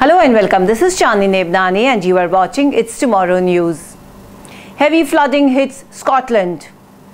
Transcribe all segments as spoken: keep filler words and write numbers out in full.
Hello and welcome. This is Chandni Nebnani and you are watching It's Tomorrow News. Heavy flooding hits Scotland.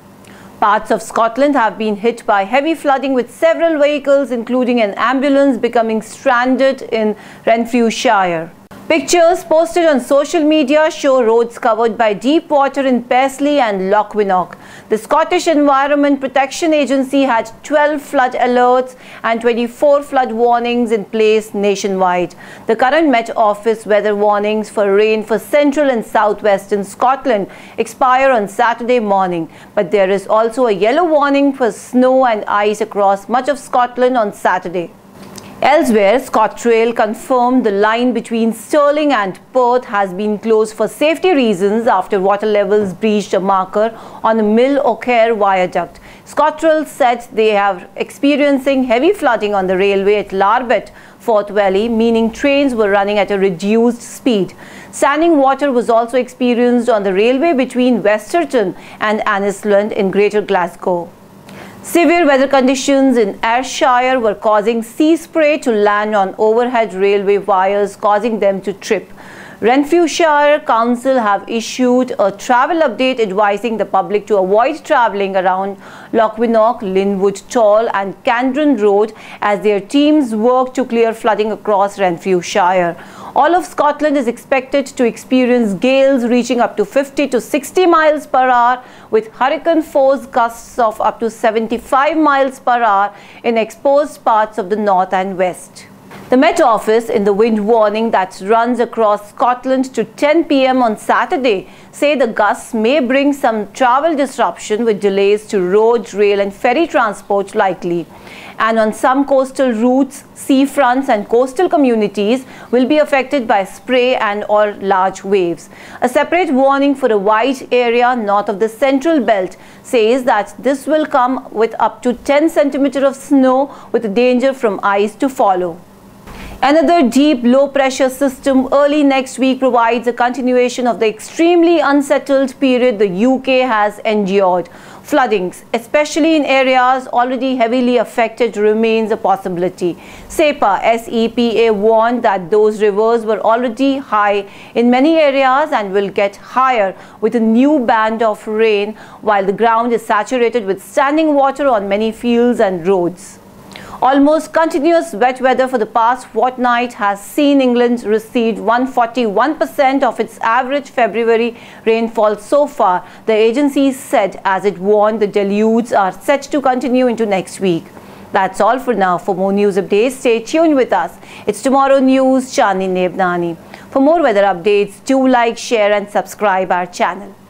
Parts of Scotland have been hit by heavy flooding with several vehicles including an ambulance becoming stranded in Renfrewshire. Pictures posted on social media show roads covered by deep water in Paisley and Lochwinnock. The Scottish Environment Protection Agency had twelve flood alerts and twenty-four flood warnings in place nationwide. The current Met Office weather warnings for rain for central and southwestern Scotland expire on Saturday morning, but there is also a yellow warning for snow and ice across much of Scotland on Saturday. Elsewhere, ScotRail confirmed the line between Stirling and Perth has been closed for safety reasons after water levels breached a marker on the Mill O'Care viaduct. ScotRail said they are experiencing heavy flooding on the railway at Larbert, Forth Valley, meaning trains were running at a reduced speed. Standing water was also experienced on the railway between Westerton and Annisland in Greater Glasgow. Severe weather conditions in Ayrshire were causing sea spray to land on overhead railway wires, causing them to trip. Renfrewshire Council have issued a travel update advising the public to avoid travelling around Lochwinnock, Linwood Tall and Candron Road as their teams work to clear flooding across Renfrewshire. All of Scotland is expected to experience gales reaching up to fifty to sixty miles per hour with hurricane force gusts of up to seventy-five miles per hour in exposed parts of the north and west. The Met Office, in the wind warning that runs across Scotland to ten p m on Saturday, say the gusts may bring some travel disruption with delays to road, rail and ferry transport likely. And on some coastal routes, seafronts and coastal communities will be affected by spray and or large waves. A separate warning for a wide area north of the central belt says that this will come with up to ten centimeters of snow with danger from ice to follow. Another deep low-pressure system early next week provides a continuation of the extremely unsettled period the U K has endured. Floodings, especially in areas already heavily affected, remains a possibility. SEPA, S E P A warned that those rivers were already high in many areas and will get higher with a new band of rain, while the ground is saturated with standing water on many fields and roads. Almost continuous wet weather for the past fortnight has seen England receive one hundred forty-one percent of its average February rainfall so far, the agency said, as it warned the deluges are set to continue into next week. That's all for now. For more news updates, stay tuned with us. It's Tomorrow News, Chandni Nebnani. For more weather updates, do like, share and subscribe our channel.